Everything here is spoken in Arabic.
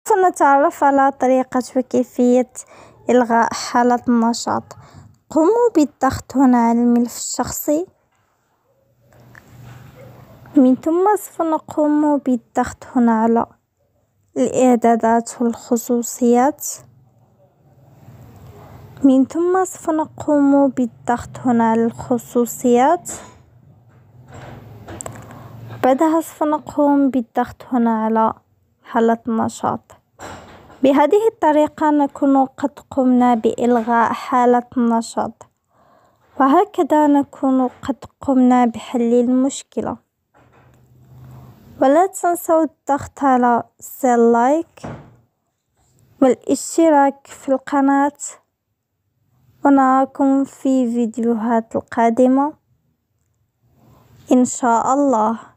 سنتعرف على طريقة وكيفية إلغاء حالة النشاط. قوموا بالضغط هنا على الملف الشخصي، من ثم سوف نقوم بالضغط هنا على الإعدادات والخصوصيات، من ثم سوف نقوم بالضغط هنا على الخصوصيات، بعدها سوف نقوم بالضغط هنا على حالة النشاط. بهذه الطريقة نكون قد قمنا بإلغاء حالة النشاط، وهكذا نكون قد قمنا بحل المشكلة. ولا تنسوا الضغط على زر لايك والاشتراك في القناة، ونراكم في فيديوهات القادمة إن شاء الله.